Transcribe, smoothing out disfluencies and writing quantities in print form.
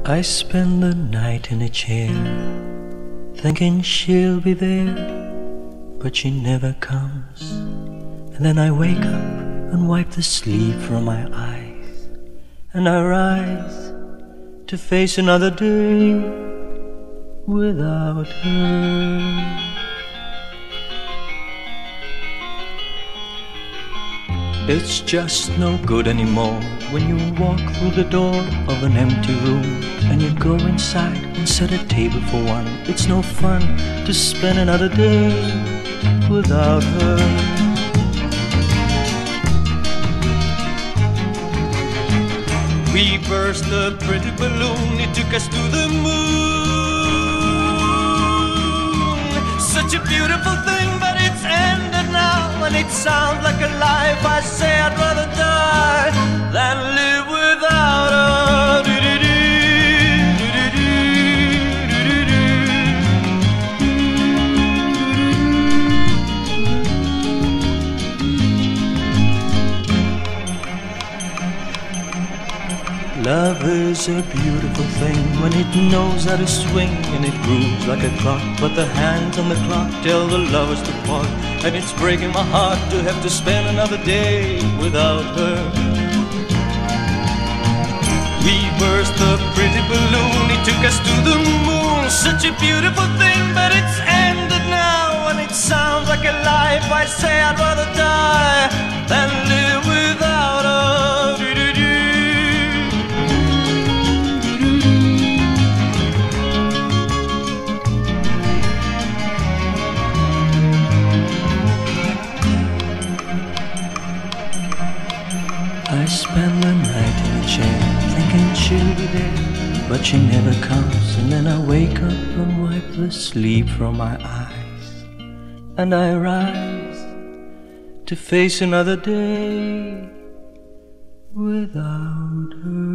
I spend the night in a chair, thinking she'll be there, but she never comes. And then I wake up and wipe the sleep from my eyes, and I rise to face another day without her. It's just no good anymore when you walk through the door of an empty room and you go inside and set a table for one. It's no fun to spend another day without her. We burst a pretty balloon, it took us to the moon. Such a beautiful thing, but it's ended now, and it sounds like a life. I say I'd rather die than live without her. Love is a beautiful thing when it knows how to swing, and it grooves like a clock, but the hands on the clock tell the lovers to part. And it's breaking my heart to have to spend another day without her. We burst a pretty balloon, it took us to the moon. Such a beautiful thing, but it's ended now, and it sounds like a life. I say I'd rather die than live without her. I spend the night in a chair, thinking she'll be there, but she never comes. And then I wake up and wipe the sleep from my eyes, and I rise to face another day without her.